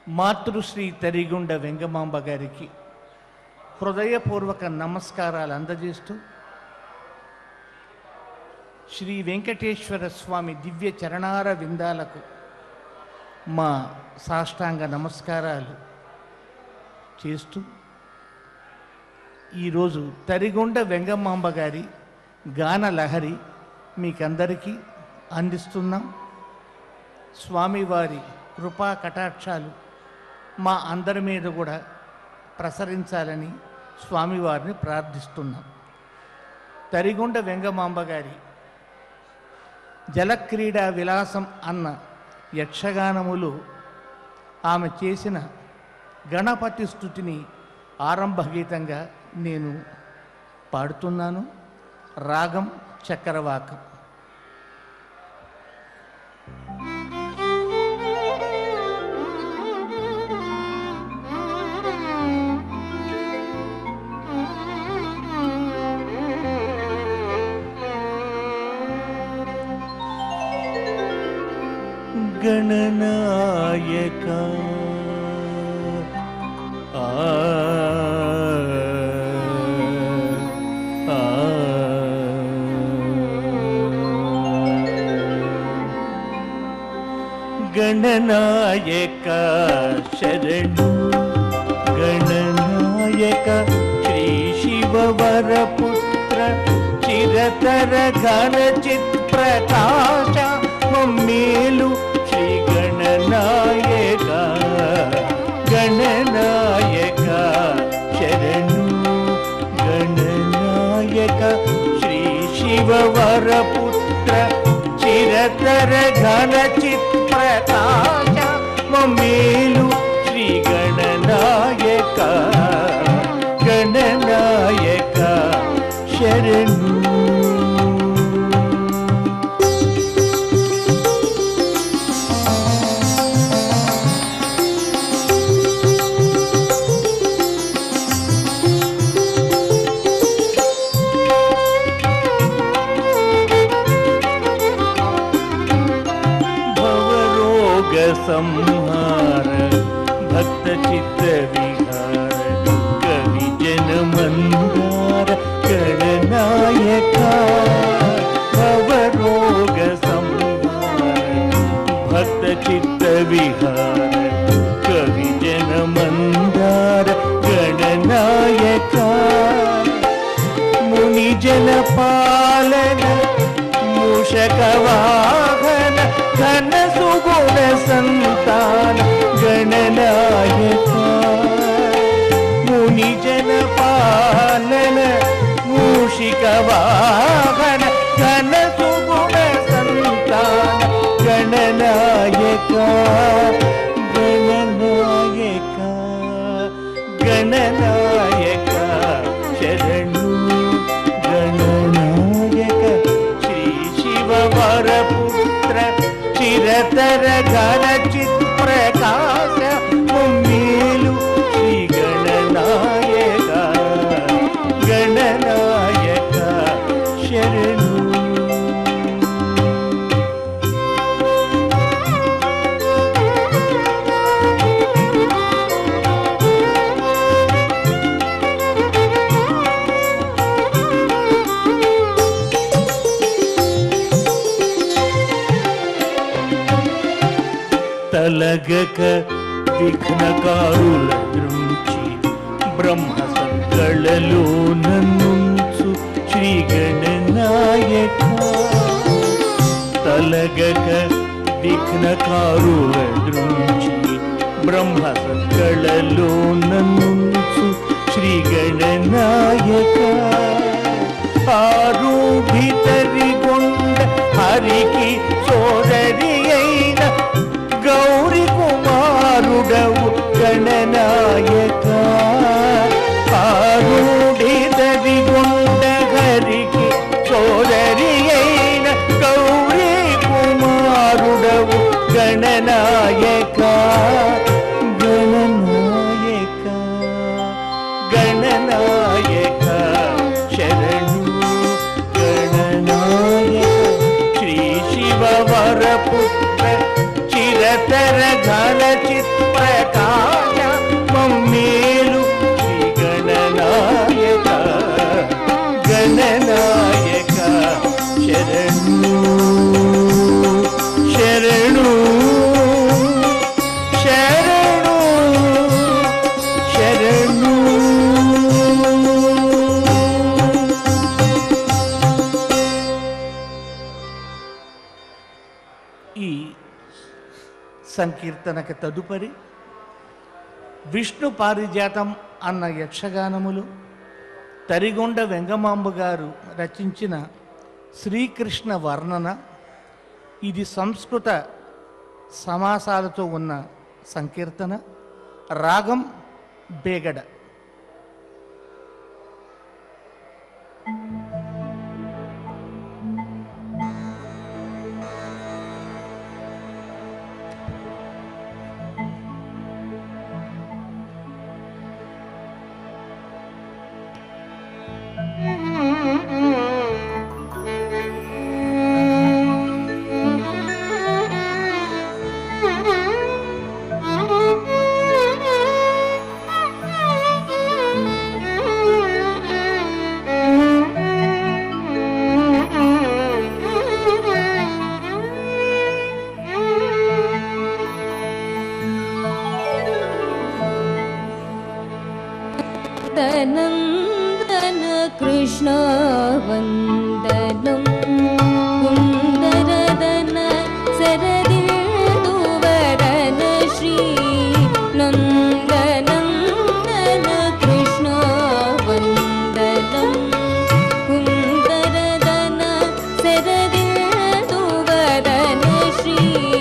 మాతృశ్రీ తరిగుండ వెంగమాంబ గారికి హృదయపూర్వక నమస్కారాలు అందజేస్తూ శ్రీ వెంకటేశ్వర స్వామి దివ్య చరణార విందాలకు మా సాష్టాంగ నమస్కారాలు చేస్తూ ఈరోజు తరిగుండ వెంగమాంబ గారి గాన లహరి మీకందరికీ అందిస్తున్నాం. స్వామివారి కృపా కటాక్షాలు మా అందరి మీద కూడా ప్రసరించాలని స్వామివారిని ప్రార్థిస్తున్నాం. తరిగుండ వెంగమాంబ గారి జలక్రీడా విలాసం అన్న యక్షగానములు ఆమె చేసిన గణపతి స్తుతిని ఆరంభ గీతంగా నేను పాడుతున్నాను. రాగం చక్రవాకం. గణనాయక గణనాయక శరణు గణనాయక శ్రీ శివవరపుత్ర చిరతర ఘన చిత్ప్రకాశ మమ్మేలు శ్రీ గణనాయక గణనాయక శరణు గణనాయక శ్రీ శివవరపుత్ర చిరతర ఘన చిత్ప్రకాశ మమ్మేలు శ్రీ గణనాయక గణనాయక శరణు. संहार भक्त चित्त विहार कवि जन मंदार गणनायक भवरोग संहार भक्त चित्त विहार कवि जन मंदार गणनायक मुनि जन पालन मूषक वाहन घन सुगुण संतान गणनायक मुनि जन पालन मूषिक वाहन घन सुगुण संतान गणनायक गणनायक गणनायक शरणु गणनायक श्री शिववरपुत्र चिरतर घन चित्प्रकाश मम्मेलु श्री गणनायक गणनायक शरणु. తలగక విఘ్నకారుల దృంచి బ్రహ్మ సంకళలో నన్నుంచు శ్రీ గణనాయక తలగక విఘ్నకారుల దృంచి బ్రహ్మ సంకళలో నన్నుంచు శ్రీ గణనాయక ఆరూఢితరిగొండ హరికి సోదరి అయిన గౌరి కుమారుడవు గణనాయక ఆరూఢితరిగొండ హరికి సోదరి అయిన గౌరి కుమారుడవు గణనాయక గణనాయక గణనాయక శరణు గణనాయక శ్రీ శివవరపుత్ర చిర సురతర ఘన చిత్ప్రకాశ మమ్మేలు శ్రీ గణనాయక గణనాయక శరణు శరణు శరణు శరణు. ఈ సంకీర్తనకి తదుపరి విష్ణు పారిజాతం అన్న యక్షగానములు తరిగొండ వెంగమాంబ గారు రచించిన శ్రీకృష్ణ వర్ణన. ఇది సంస్కృత సమాసాలతో ఉన్న సంకీర్తన. రాగం బేగడ. नंदन कृष्ण वंदनम कुंदरदन सरदिन्दुवरन श्री नंदनंदन कृष्ण वंदनम कुंदरदन सरदिन्दुवरन श्री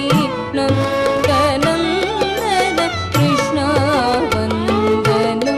नंदनंदन कृष्ण वंदनम.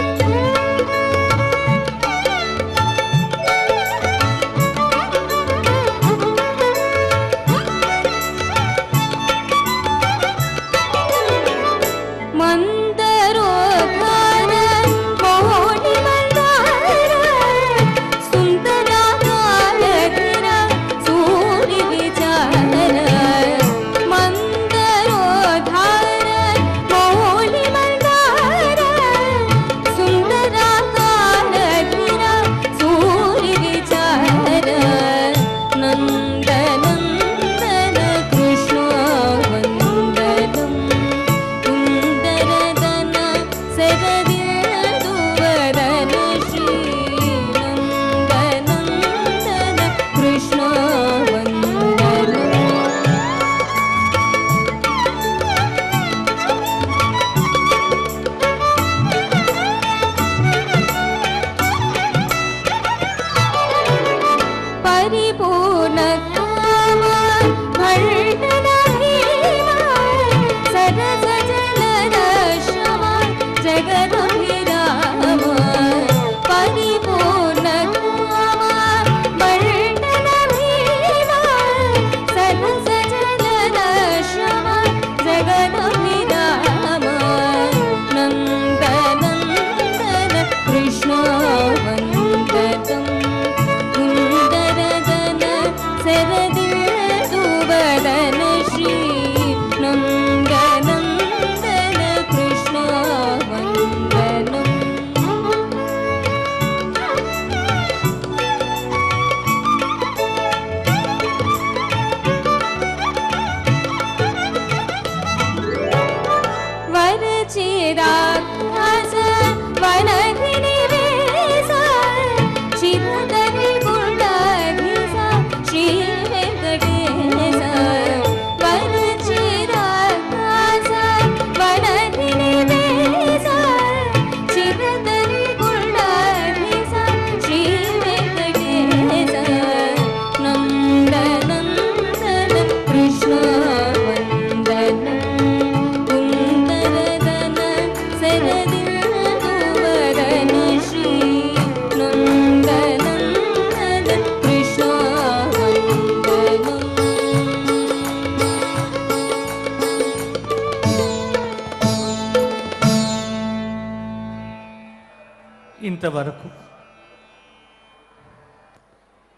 ఇంతవరకు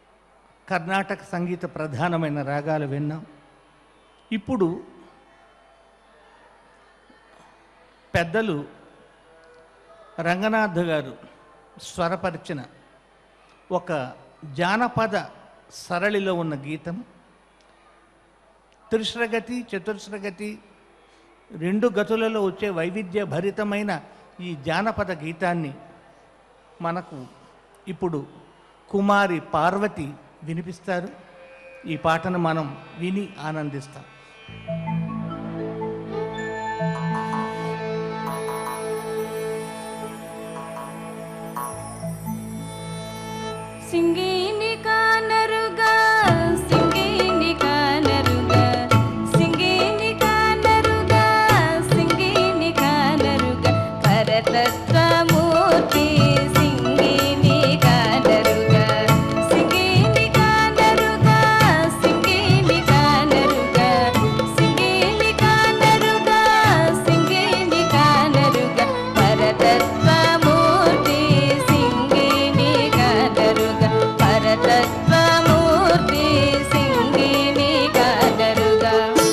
కర్ణాటక సంగీత ప్రధానమైన రాగాలు విన్నాం. ఇప్పుడు పెద్దలు రంగనాథ్ గారు స్వరపరిచిన ఒక జానపద సరళిలో ఉన్న గీతం. త్రిశ్రగతి, చతుర్శ్రగతి రెండు గతులలో వచ్చే వైవిధ్య భరితమైన ఈ జానపద గీతాన్ని మనకు ఇప్పుడు కుమారి పార్వతి వినిపిస్తారు. ఈ పాటను మనం విని ఆనందిస్తాం. సింగేని కానరుగా సింగేని కానరుగా సింగేని కానరుగా సింగేని కానరుగా కరతత్వమూర్తి సింగేని కానరుగా సింగేని కానరుగా సింగేని కానరుగా సింగేని కానరుగా సింగేని కానరుగా పరతత్వమూర్తి సింగేని కానరుగా పరతత్వమూర్తి సింగేని కానరుగా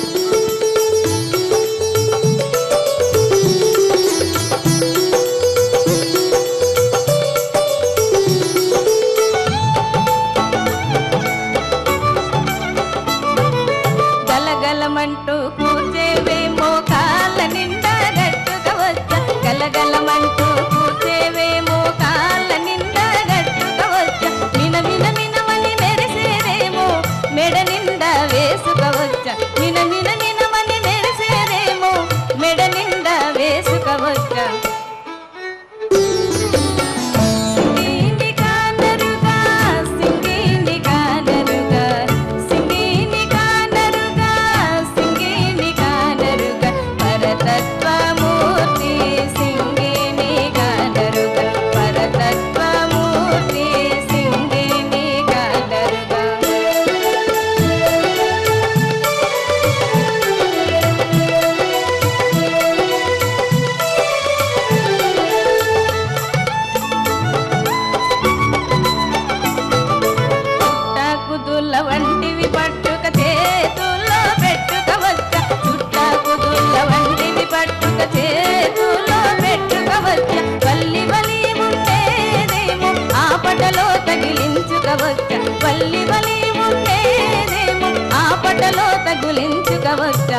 గలగలమంటూ కూర్చేవేమో కాళ్ళ నిండా గట్టుగా వచ్చా గలగలమంటూ కూర్చేవేమో కాళ్ళ నిండా గట్టుగా వచ్చా మిన మిన మినమని మెరిసేదేమో మెడ నిండా వేసుకోవచ్చా మిన మిన మినమని మెరిసేదేమో మెడ నిండా వేసుకోవచ్చా సింగేని కానరుగా సింగేని కానరుగా సింగేని కానరుగా సింగేని కానరుగా పరతత్వమూర్తి సింగేని కానరుగా పరతత్వమూర్తి సింగేని కానరుగా చుట్టాకుదుల వంటివి పట్టుక చేతుల్లో పెట్టుకవచ్చా చుట్టాకుదుల వంటివి పట్టుక చేతుల్లో పెట్టుకవచ్చా వల్లి వలి ఉండేదేమో ఆపటలో తగిలించుకవచ్చా వల్లి వలి ఉండేదేమో ఆపటలో తగిలించుకవచ్చా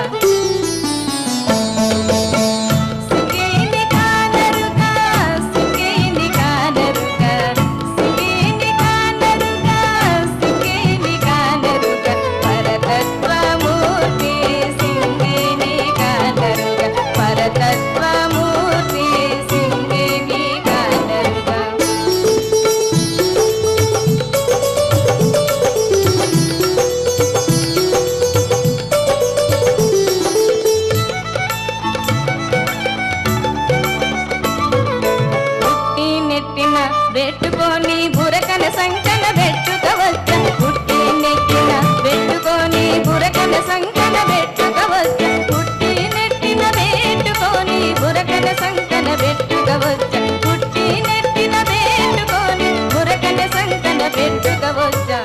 సింగేని కానరుగా సింగేని కానరుగా సింగేని కానరుగా సింగేని కానరుగా పరతత్వమూర్తి సింగేని కానరుగా పరతత్వమూర్తి సింగేని కానరుగా పుట్టి నెట్టిన పెట్టుకొని బురకన సంకన పెట్టుకవచ్చా పుట్టి నెట్టిన పెట్టుకొని బురకన సంకన పెట్టుకవచ్చా పుట్టి నెట్టిన పెట్టుకొని బురకన సంకన పెట్టుకవచ్చా పుట్టి నెట్టిన పెట్టుకొని బురకన సంకన పెట్టుకవచ్చా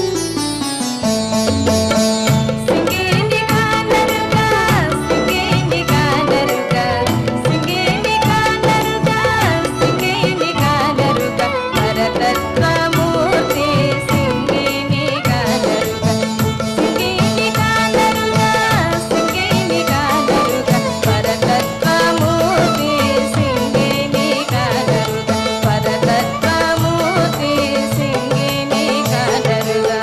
సింగేని కానరుగా సింగేని కానరుగా సింగేని కానరుగా సింగేని కానరుగా పరతత్వమూర్తి సింగేని కానరుగా సింగేని కానరుగా సింగేని కానరుగా పరతత్వమూర్తి సింగేని కానరుగా పరతత్వమూర్తి సింగేని కానరుగా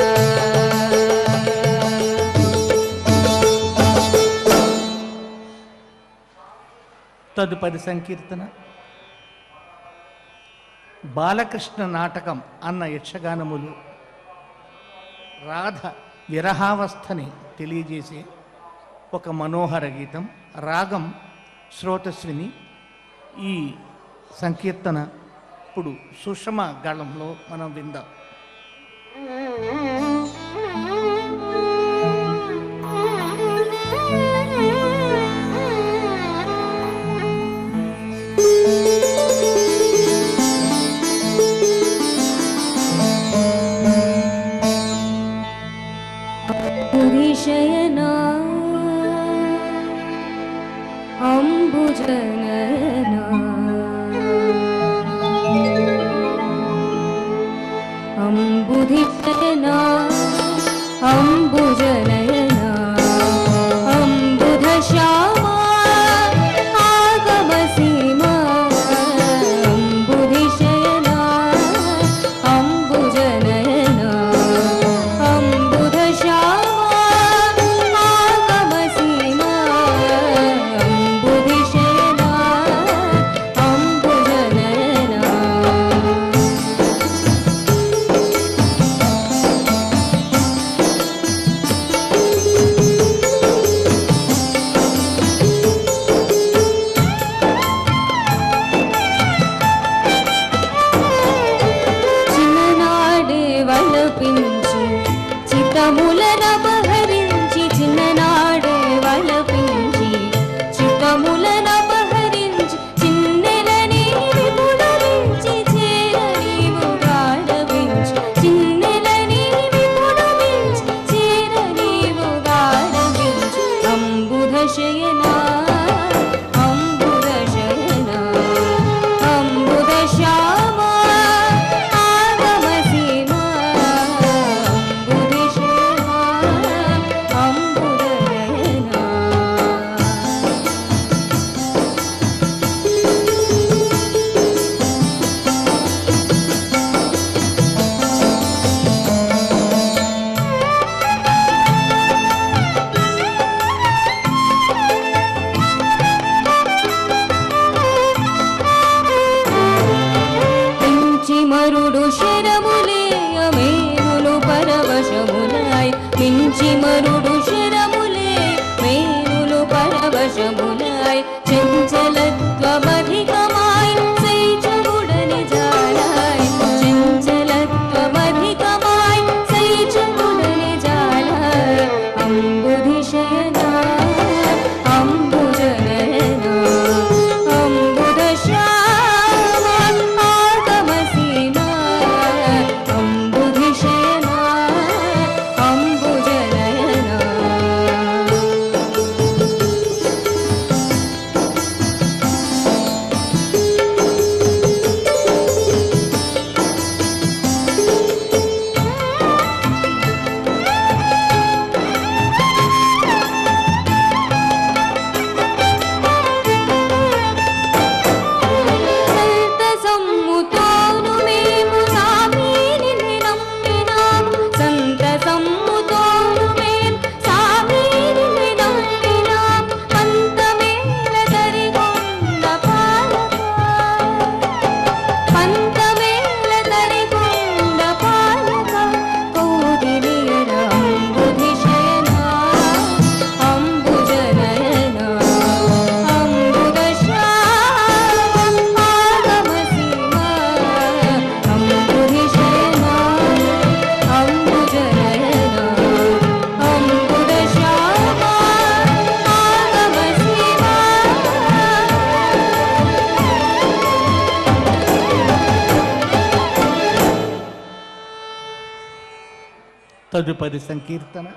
తదుపరి సంకీర్తన బాలకృష్ణ నాటకం అన్న యక్షగానములు రాధ విరహావస్థని తెలియజేసే ఒక మనోహర గీతం. రాగం శ్రోతస్విని. ఈ సంకీర్తన ఇప్పుడు సుషమ గళంలో మనం విందాం. पुरीशयना अम्बुजनयना మరుడు శరములే మేనులు పరవశములాయ్ మించి మరుడు శరములే మేనులు పరవశములాయ్ చంచలత్వమధికమాయ్ సైచగుడని జాలాయ్ చంచలత్వమధికమాయ్ సైచగుడని జాలాయ్ అంబుధిశయనా అంబుజనయనా అంబుధశ్యామ ఆగమసీనా అంబుధిశయనా అంబుజనయనా సంతసమ్ముతోను మేము సామీని నమ్మినాం సంతసమ్ముతోను మేము సామీని నమ్మినాం పంతమేల తరిగొండ పాలక పంతమేల తరిగొండ పాలక కౌదిలియర అంబుధిశయనా అంబుజనయనా అంబుధశ్యామ ఆగమసీమా అంబుధిశయనా అంబుజనయనా అంబుధశ్యామ ఆగమసీమా తదుపరి సంకీర్తన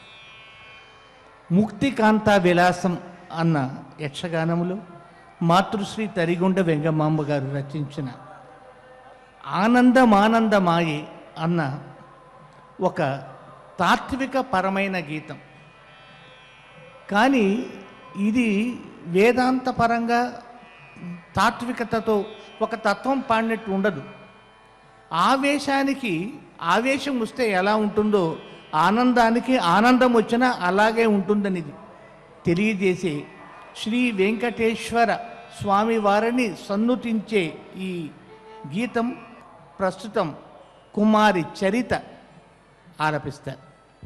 ముక్తికాంతా విలాసం అన్న యక్షగానములో మాతృశ్రీ తరిగొండ వెంగమాంబ గారు రచించిన ఆనందమానందమాయే అన్న ఒక తాత్విక పరమైన గీతం. కానీ ఇది వేదాంత పరంగా తాత్వికతతో ఒక తత్వం పాడినట్టు ఉండదు. ఆవేశానికి ఆవేశం వస్తే ఎలా ఉంటుందో ఆనందానికి ఆనందం వచ్చినా అలాగే ఉంటుందని తెలియజేసే శ్రీ వెంకటేశ్వర స్వామి వారిని సన్నుతించే ఈ గీతం ప్రస్తుతం కుమారి చరిత ఆలపిస్తారు.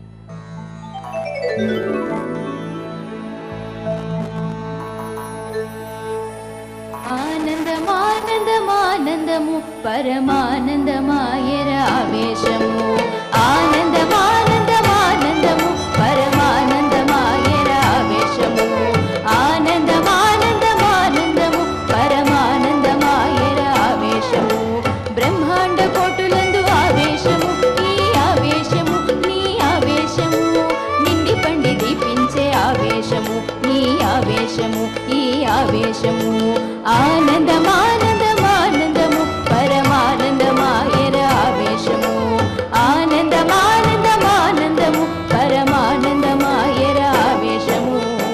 ఆనందమానందమానందము పరమానందమాయర ఆవేశము ఆనందమానందమానందము పరమానందమాయర ఆవేశము ఆనందమానందమానందము పరమానందమాయర ఆవేశము బ్రహ్మాండ కోటులందు ఆవేశము ఈ ఆవేశము నీ ఆవేశము నిండి పండి దీపించే ఆవేశము నీ ఆవేశము ఈ ఆవేశము ఆనందమానందమానందము పరమానందమాయర ఆవేశము ఆనందమానందమానందము పరమానందమాయర ఆవేశము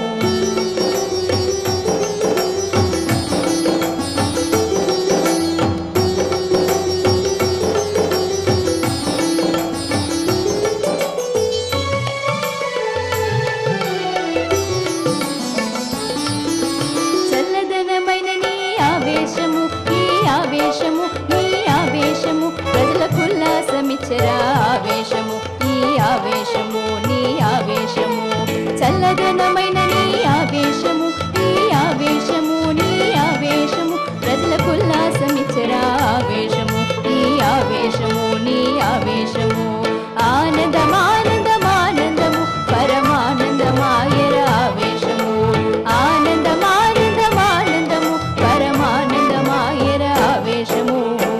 చల్లదనమైన నీ ఆవేశము ఈ ఆవేశము నీ ఆవేశము ప్రజలకు ఉల్లాసమిచ్చరా ఆవేశము ఈ ఆవేశము నీ ఆవేశము చల్లదనమైన నీ ఆవేశము ఈ ఆవేశము నీ ఆవేశము ప్రజలకు ఉల్లాసమిచ్చరా ఆవేశము ఈ ఆవేశము నీ ఆవేశము ఆనందమానందమానందము పరమానందమాయర ఆవేశము ఆనందమానందమానందము పరమానందమాయర ఆవేశము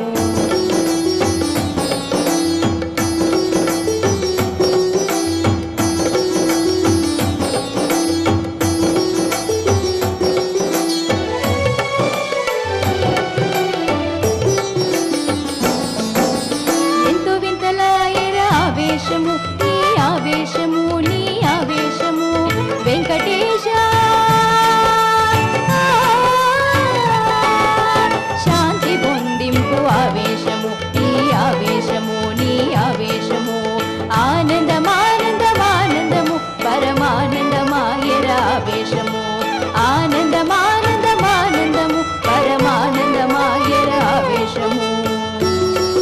ఎంతో వింతలాయర ఆవేశము ఈ ఆవేశము నీ ఆవేశము వెంకటేశ శాంతి పొందింపు ఆవేశము ఈ ఆవేశము నీ ఆవేశము ఆనందమానందమానందము పరమానందమాయర ఆవేశము ఆనందమానందమానందము పరమానందమాయర ఆవేశము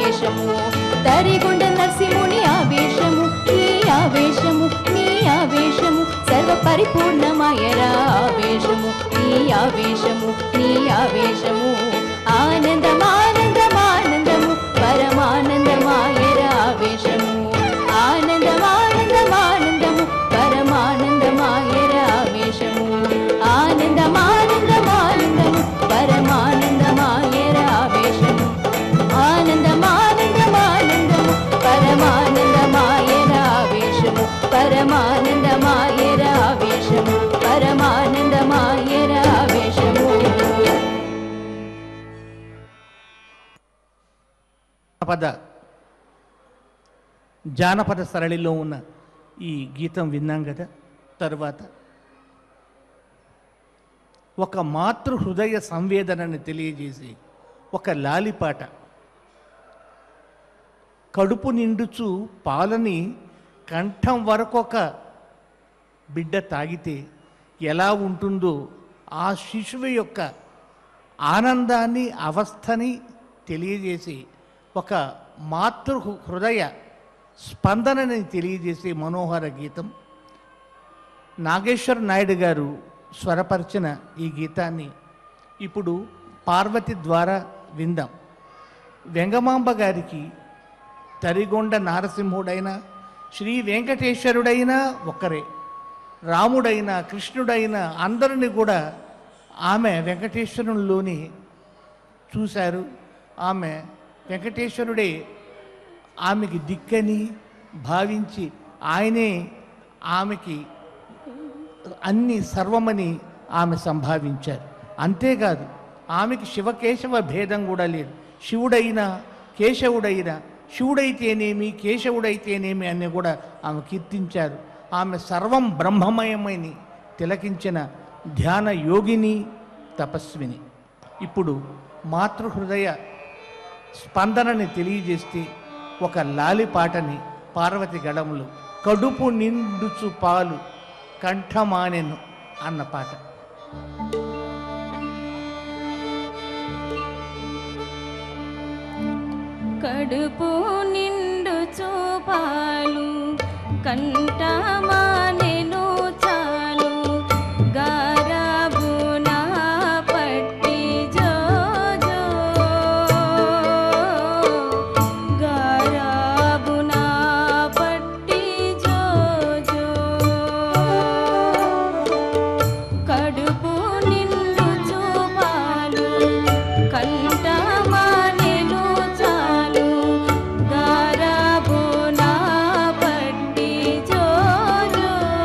ఆవేశము తరిగొండ నరసింహుని ఆవేశము నీ ఆవేశము నీ ఆవేశము సర్వ పరిపూర్ణమాయరా ఆవేశము నీ ఆవేశము నీ ఆవేశము ఆనందమానందమానందము పరమానందమాయరా ఆవేశము ఆనందమానందమానందము పరమానందమాయరా ఆవేశము ఆనందమానందమానందము పరమానందమాయరా ఆవేశము ఆనందమానందమానందము పరమానందమాయరా ఆవేశము పరమానందమాయరా ఆవేశము పరమానందమాయరా ఆవేశము. జానపద సరళిలో ఉన్న ఈ గీతం విన్నాం కదా. తరువాత ఒక మాతృ హృదయ సంవేదనని తెలియజేసి ఒక లాలిపాట. కడుపు నిండుచు పాలని కంఠం వరకు ఒక బిడ్డ తాగితే ఎలా ఉంటుందో ఆ శిశువు యొక్క ఆనందాన్ని అవస్థని తెలియజేసి ఒక మాతృ హృదయ స్పందనని తెలియజేసే మనోహర గీతం. నాగేశ్వర నాయుడు గారు స్వరపరిచిన ఈ గీతాన్ని ఇప్పుడు పార్వతి ద్వారా విందాం. వెంగమాంబ గారికి తరిగొండ నారసింహుడైనా శ్రీ వెంకటేశ్వరుడైనా ఒక్కరే, రాముడైనా కృష్ణుడైనా అందరినీ కూడా ఆమె వెంకటేశ్వరునిలోని చూశారు. ఆమె వెంకటేశ్వరుడే ఆమెకి దిక్కని భావించి ఆయనే ఆమెకి అన్ని సర్వమని ఆమె సంభావించారు. అంతేకాదు ఆమెకి శివకేశవ భేదం కూడా లేదు. శివుడైనా కేశవుడైనా, శివుడైతేనేమి కేశవుడైతేనేమి అని కూడా ఆమె కీర్తించారు. ఆమె సర్వం బ్రహ్మమయమని తిలకించిన ధ్యాన యోగిని, తపస్విని. ఇప్పుడు మాతృహృదయ స్పందనని తెలియజేస్తే ఒక లాలి పాటని పార్వతి గడములు కడుపు నిండుచు పాలు కంఠమానెను అన్న పాట. కడుపు నిండుచు పాలు కంఠమానెను చాలు గారాబున పట్టి జోజో గారాబున పట్టి జోజో కడుపు నిండుచు పాలు కంఠమానెను చాలు గారాబున పట్టి జోజో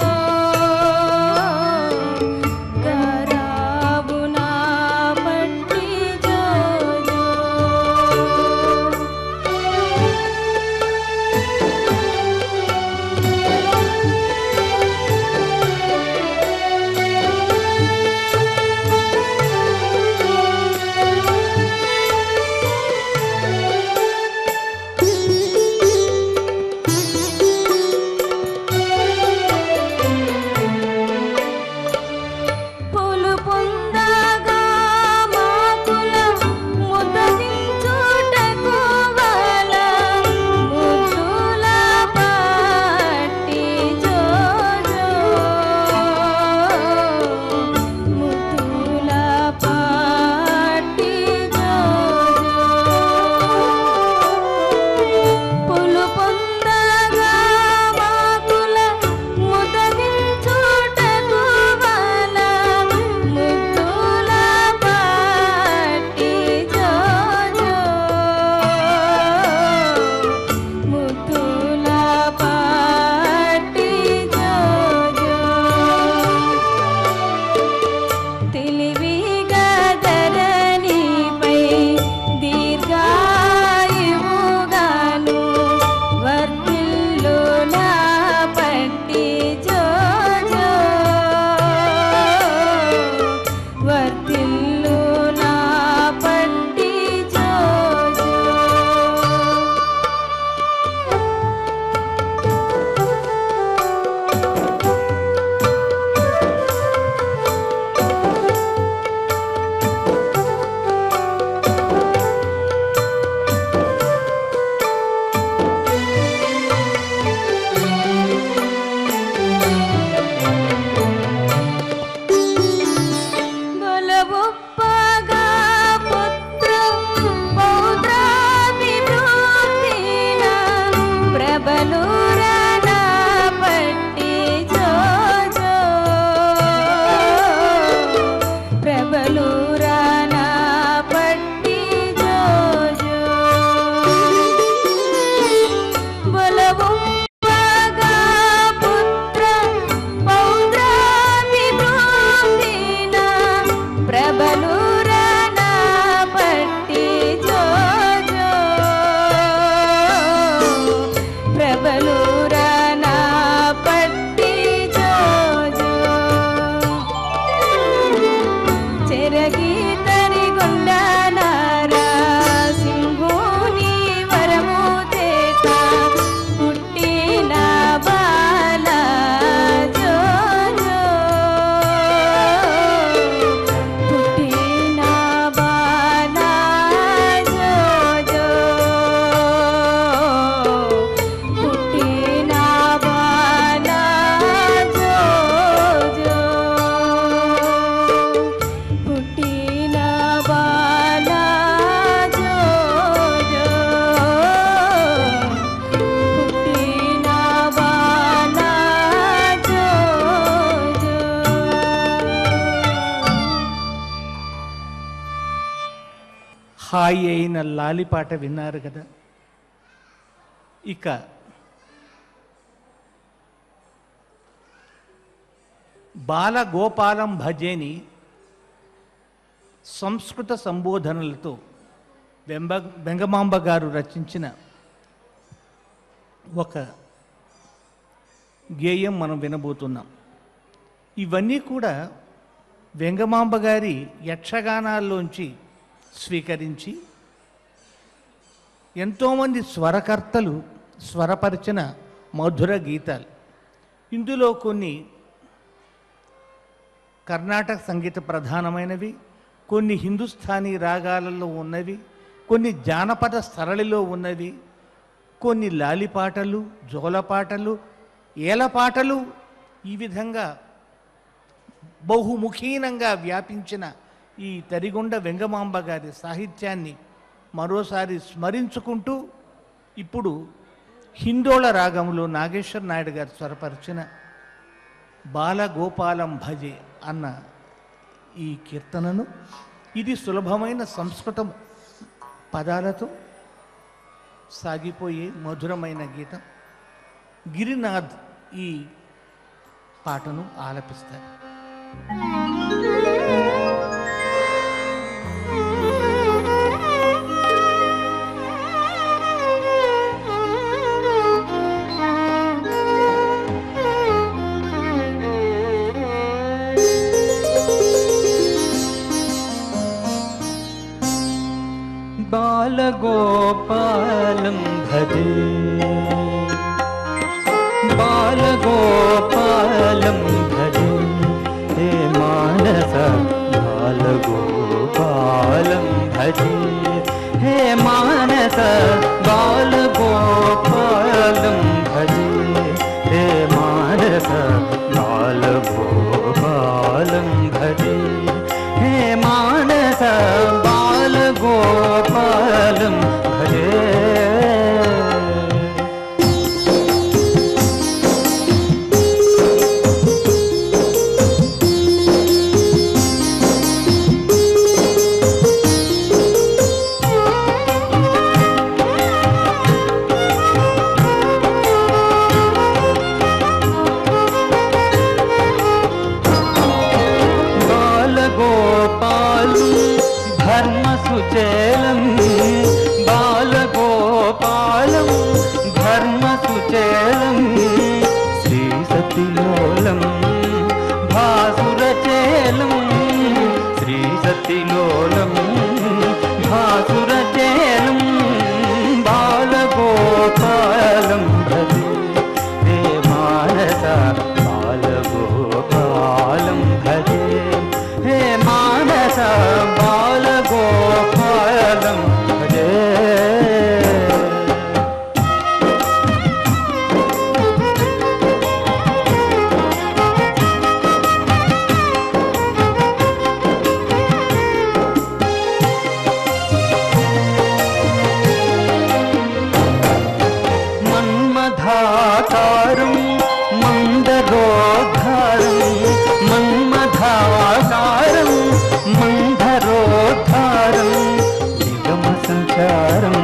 హాయి అయిన లాలిపాట విన్నారు కదా. ఇక బాలగోపాలం భజేని సంస్కృత సంబోధనలతో వెంగమాంబ గారు రచించిన ఒక గేయం మనం వినబోతున్నాం. ఇవన్నీ కూడా వెంగమాంబ గారి యక్షగానాల్లోంచి స్వీకరించి ఎంతోమంది స్వరకర్తలు స్వరపరిచిన మధుర గీతాలు. ఇందులో కొన్ని కర్ణాటక సంగీత ప్రధానమైనవి, కొన్ని హిందుస్థానీ రాగాలలో ఉన్నవి, కొన్ని జానపద సరళిలో ఉన్నవి, కొన్ని లాలిపాటలు, జోలపాటలు, ఏలపాటలు, ఈ విధంగా బహుముఖీనంగా వ్యాపించిన ఈ తరిగొండ వెంగమాంబ గారి సాహిత్యాన్ని మరోసారి స్మరించుకుంటూ ఇప్పుడు హిందోళ రాగంలో నాగేశ్వర నాయుడు గారు స్వరపరిచిన బాలగోపాలం భజే అన్న ఈ కీర్తనను, ఇది సులభమైన సంస్కృత పదాలతో సాగిపోయే మధురమైన గీతం, గిరినాథ్ ఈ పాటను ఆలపిస్తారు. బాలగోపాలం భజే బాలగోపాలం భజే హే మానస బాలగోపాలం భజే హే మానస బాలగోపాలం భజే హే మానస బాలగోపాలం భజే హే మానస బాలగోపాలం భజే. ధర్మసుచేలం బాలగోపాలం ధర్మసుచేలం శ్రీ సతిలోలం భాసురచేలం శ్రీ సతిలోలం భాసురచేలం బాలగోపాలం భజే హే మానస బాలగోపాలం భజే హే మానస బాలగోపాలం భజే. మన్మథాకారం మందరోద్ధారం మన్మథాకారం మందరోద్ధారం నిగమ సంచారం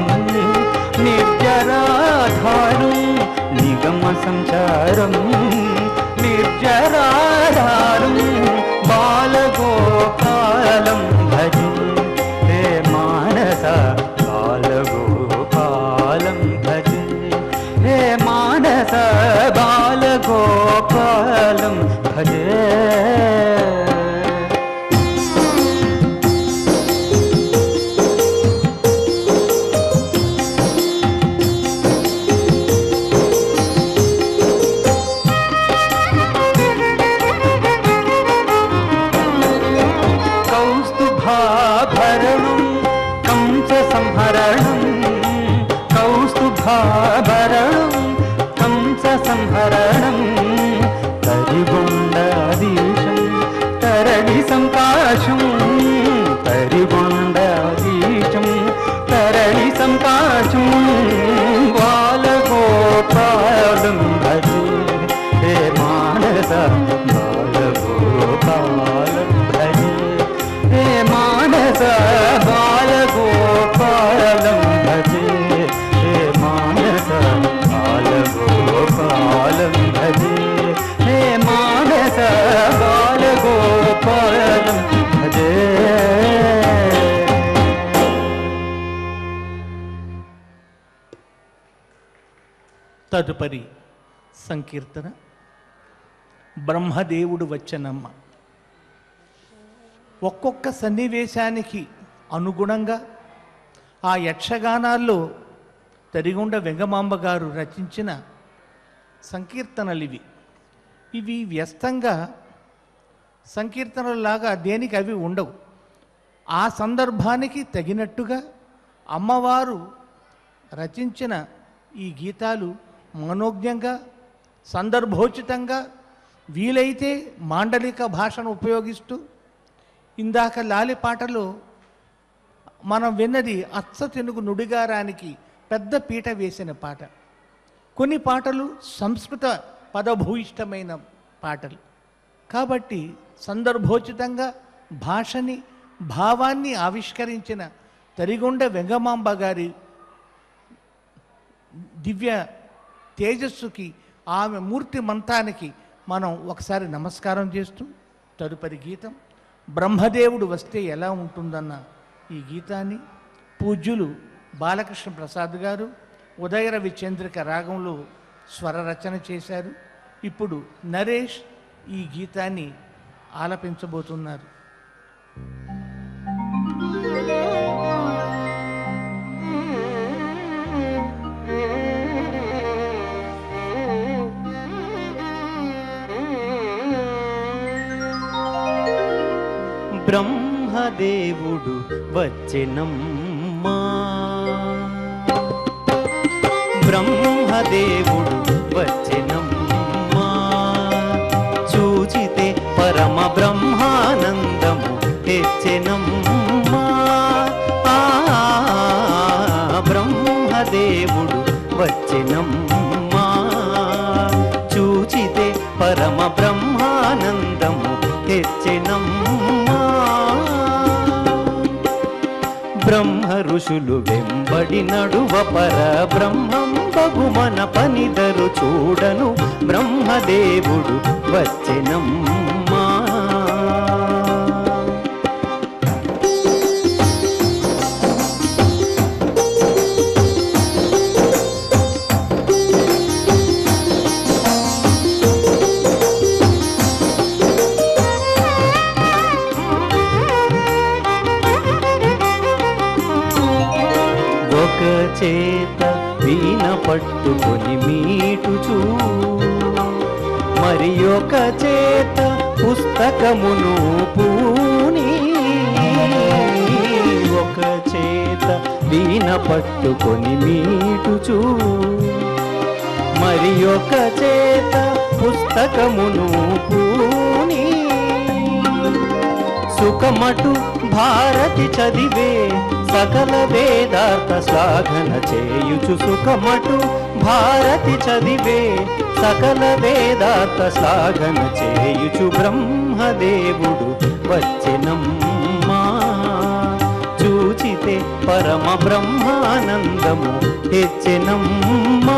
నిర్జరాధారం నిగమ సంచారం నిర్జరాధారం బాలగోపాలం భజే హే మానస బాలగోపాలం భజే హే మానస బాలగోపాలం భజే. కౌస్తుభాభరణం కంస సంహరణం కౌస్తుభాభరణం కంస సంహరణం తరిగొండాదీశం తరణి సంకాశం తరిగొండాదీశం తరణి సంకాశం బాలగోపాలం భజే హే మానస బాలగోపాలం భజే హే మానస బాలగోపాలం తదుపరి సంకీర్తన బ్రహ్మదేవుడు వచ్చనమ్మ. ఒక్కొక్క సన్నివేశానికి అనుగుణంగా ఆ యక్షగానాల్లో తరిగొండ వెంగమాంబ గారు రచించిన సంకీర్తనలు ఇవి వ్యస్తంగా సంకీర్తనలాగా దేనికి అవి ఉండవు. ఆ సందర్భానికి తగినట్టుగా అమ్మవారు రచించిన ఈ గీతాలు మనోజ్ఞంగా సందర్భోచితంగా వీలైతే మాండలిక భాషను ఉపయోగిస్తూ ఇందాక లాలి పాటలో మనం విన్నది అచ్చ తెనుగు నుడిగారానికి పెద్ద పీట వేసిన పాట. కొన్ని పాటలు సంస్కృత పదభూయిష్టమైన పాటలు కాబట్టి సందర్భోచితంగా భాషని భావాన్ని ఆవిష్కరించిన తరిగొండ వెంగమాంబ గారి దివ్య తేజస్సుకి ఆమె మూర్తి మంతానికి మనం ఒకసారి నమస్కారం చేస్తూ తదుపరి గీతం బ్రహ్మదేవుడు వస్తే ఎలా ఉంటుందన్న ఈ గీతాన్ని పూజ్యులు బాలకృష్ణ ప్రసాద్ గారు ఉదయరవి చంద్రిక రాగంలో స్వర రచన చేశారు. ఇప్పుడు నరేష్ ఈ గీతాన్ని ఆలపించబోతున్నారు. బ్రహ్మదేవుడు వచ్చెనమ్మా, బ్రహ్మదేవుడు వచ్చెనమ్మా, చూచితే పరమ బ్రహ్మానందము తెచ్చెనమ్మా. బ్రహ్మదేవుడు వచ్చెనమ్మా, చూచితే పరమ బ్రహ్మానందము తెచ్చెనమ్మా. బ్రహ్మ ఋషులు వెంబడి నడువ పర బ్రహ్మం బగుమన పనిదరు చూడను బ్రహ్మదేవుడు వచ్చెనమ్మా. చేత వీణ పట్టుకొని మీటుచూ, మరి ఒక చేత పుస్తకమును పూని, ఒక చేత వీణ పట్టుకొని మీటుచూ, మరి ఒక చేత పుస్తకమును పూని, సుఖమటు భారతి చదివే సకల వేదార్థ శ్లాఘన చేయుచు, సుఖమటు భారతి చదివే సకల వేదార్థ శ్లాఘన చేయుచు బ్రహ్మదేవుడు వచ్చెనమ్మా. చూచితే పరమ బ్రహ్మానందము తెచ్చెనమ్మా.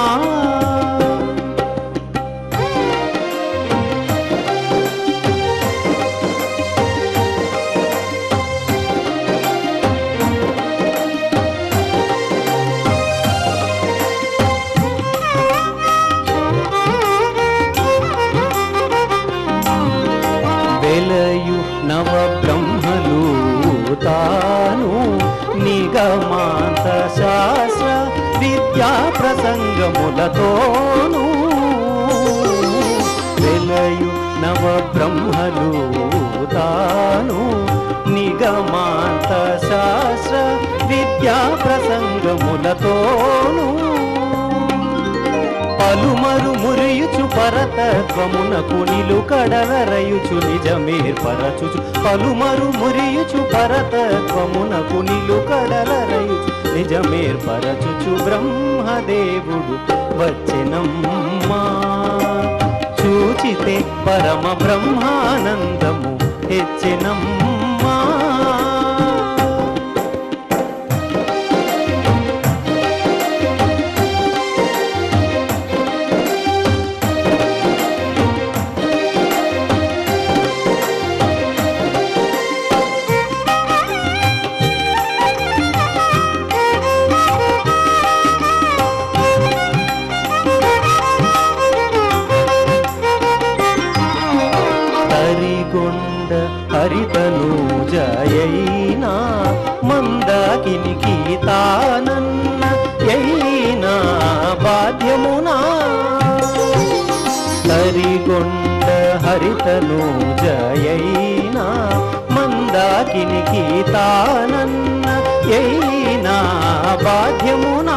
నవ బ్రహ్మలు తాను నిగమాంత శాస్త్ర విద్యా ప్రసంగములతోను, వెలయు నవ బ్రహ్మలు తాను నిగమాంత శాస్త్ర విద్యా ప్రసంగములతోను, పలుమరు మురియుచు పరతత్వమునకు నిలుకడలరయుచు నిజమేర్పరచుచు, పలుమరు మురియుచు పరతత్వమునకు నిలుకడలరయుచు నిజమేర్పరచుచు బ్రహ్మదేవుడు వచ్చెనమ్మా. చూచితే పరమ బ్రహ్మానందము తెచ్చెనమ్మా. హరితను జయైనా మందాకినికి తానన్న యైనా బాధ్యమునా తరిగొండ హరితను జయైనా మందాకినికి తానన్న యైనా బాధ్యమునా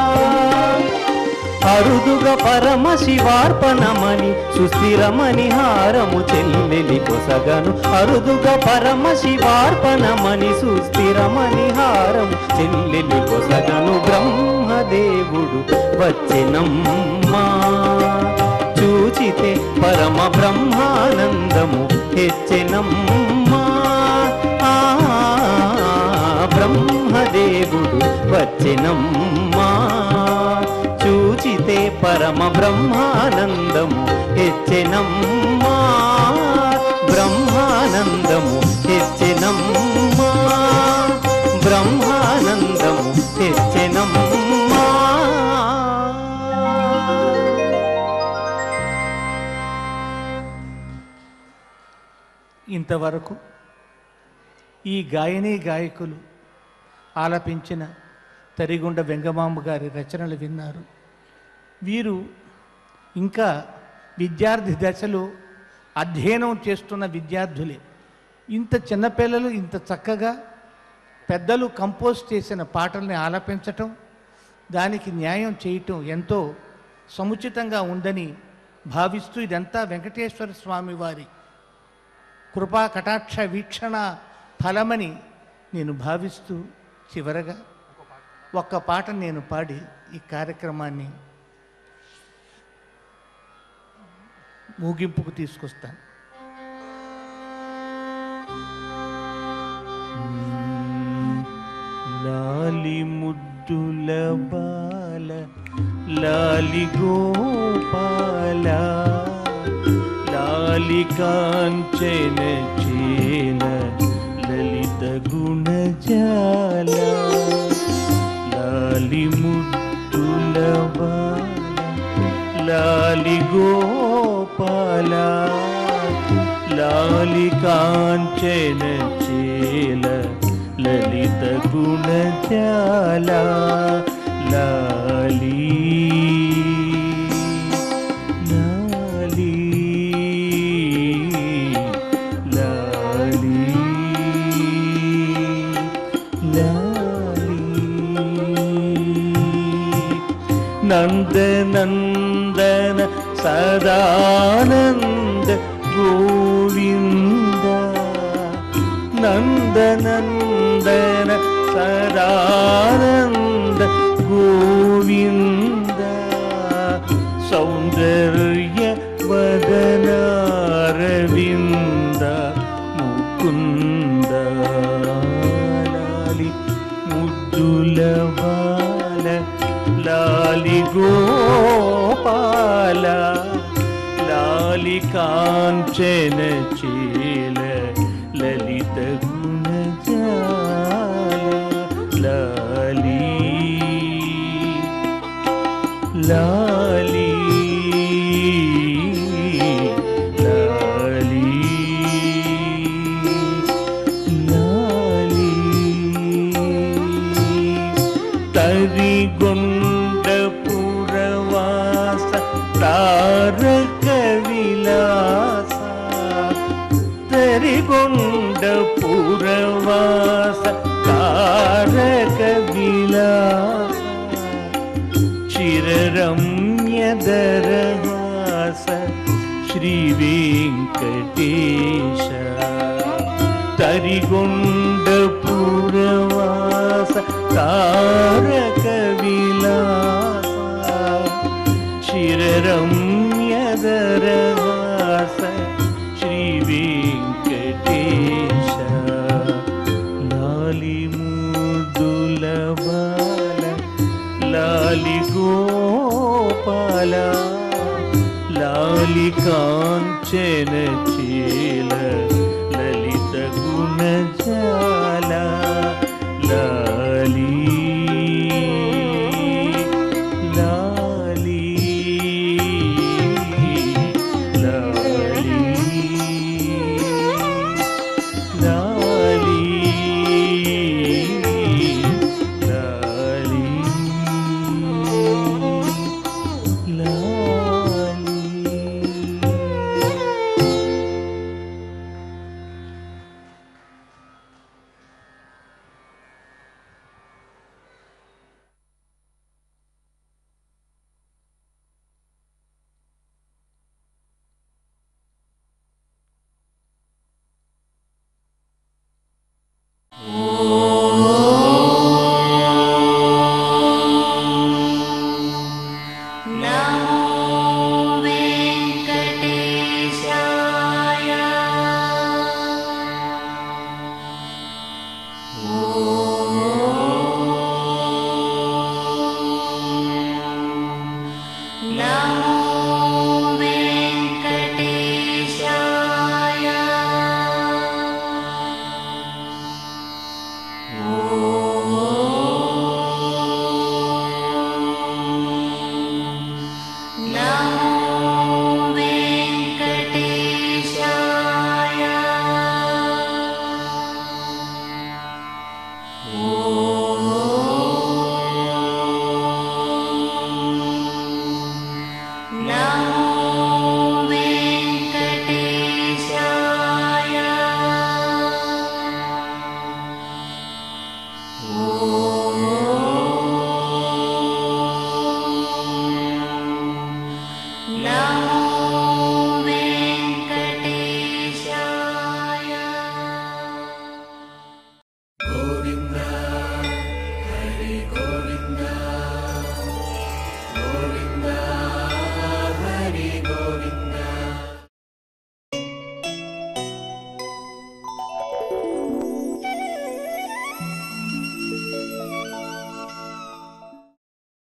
అరుదుగా పరమశివార్పణమని సుస్థిరమని హారము చెల్లెలి కొసగను అరుదుగా పరమశివార్పణమని సుస్థిరమని హారము చెల్లెలి కొసగను బ్రహ్మదేవుడు వచ్చెనమ్మా చూచితే పరమ బ్రహ్మానందము హెచ్చెనమ్మా బ్రహ్మదేవుడు వచ్చెనమ్మా చూచితే పరమ బ్రహ్మానందము హెచ్చెనమ్మా బ్రహ్మానందము హెచ్చెనమ్మా బ్రహ్మానందము హెచ్చెనమ్మా. ఇంతవరకు ఈ గాయని గాయకులు ఆలపించిన తరిగొండ వెంగమాంబ గారి రచనలు విన్నారు. వీరు ఇంకా విద్యార్థి దశలో అధ్యయనం చేస్తున్న విద్యార్థులే. ఇంత చిన్నపిల్లలు ఇంత చక్కగా పెద్దలు కంపోజ్ చేసిన పాటల్ని ఆలపించటం, దానికి న్యాయం చేయటం ఎంతో సముచితంగా ఉందని భావిస్తూ ఇదంతా వెంకటేశ్వర స్వామి వారి కృపా కటాక్ష వీక్షణ ఫలమని నేను భావిస్తూ చివరగా ఒక్క పాట నేను పాడి ఈ కార్యక్రమాన్ని ముగింపుకు తీసుకొస్తాను. లాలి ముద్దుల బాల లాలి గోపాల లాలి కాంచన చేల లలిత గుణజాల లాలి ముద్దుల బాల లాలి గోపాల లాలి కాంచన చేల లలిత గుణజాల లాలి లాలి లాలి లాలి నందనందన సదానంద గోవింద నందనందన సదానంద గోవింద సౌందర్య వదనారవింద ముకుంద లాలి ముద్దుల బాల లాలి గోపాల లాలి కాంచన చేల లలిత గుణజాల లాలి లాలి లాలి లాలి తరిగొండ పురవాస తారక విలాస తరిగొండ పురవాస తారక విలాస చిరరమ్యదరహాస శ్రీ వెంకటేశ తరిగొండ పురవాస తారక విలాస చిరరమ్యదరహాస శ్రీ వెంకటేశ లాలి ముద్దుల బాల లాలి గోపాల లాలి కాంచన చేల లలిత గుణజాల లాలి లాలి లాలి नमो वेंकटेशाय नमो वेंकटेशाय नमो वेंकटेशाय